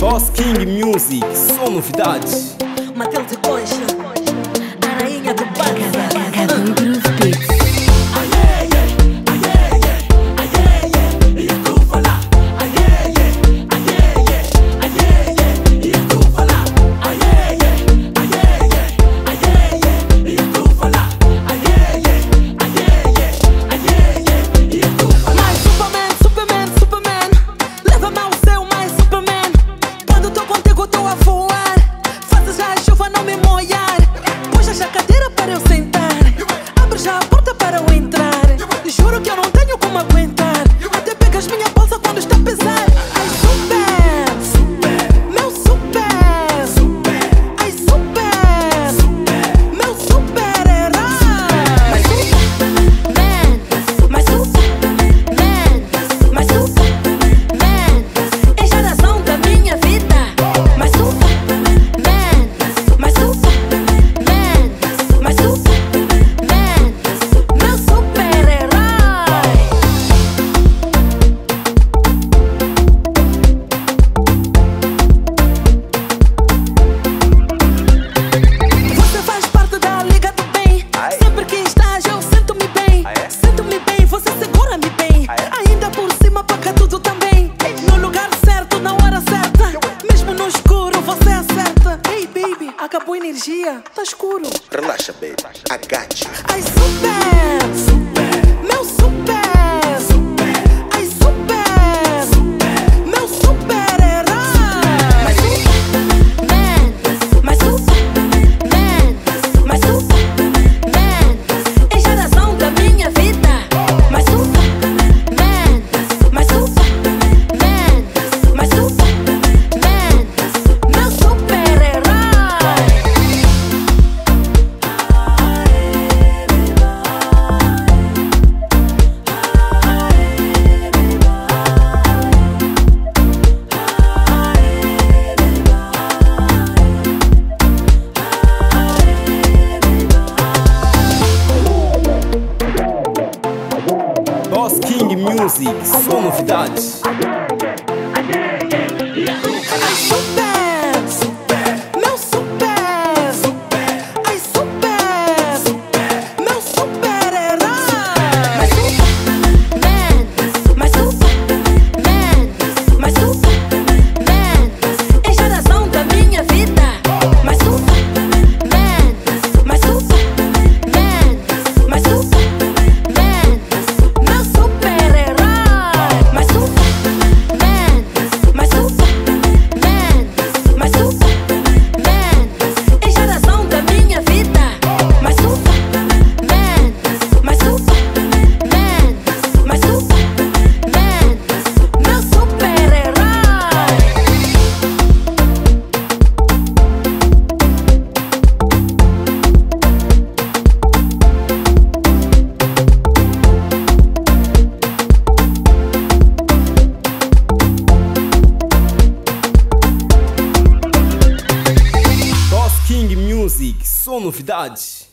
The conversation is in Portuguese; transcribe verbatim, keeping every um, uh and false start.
Boss King Music, só novidades. Mateus de Concha, a rainha do Barça. Cadu Groove Beats. Acabou a energia, tá escuro. Relaxa, baby, I got you. Ai, super, super, meu super, super, ai, super, super, meu super-herói. Mais Superman, mais Superman, mais Superman, é geração da minha vida. Mais Superman, mais Superman, mais Superman, meu super-herói. Boss King Music, só novidades. Ai, super, super, meu super, super, ai, super, super, meu super-herói. Mais Superman, mais Superman, mais Superman, é geração da minha vida. Mais Superman, mais Superman, mais Superman, meu super-herói. Mais Superman, mais Superman, mais Superman, é geração da minha vida. Mais Superman, mais Superman, mais Superman, meu super-herói. Boss King Music, só novidades.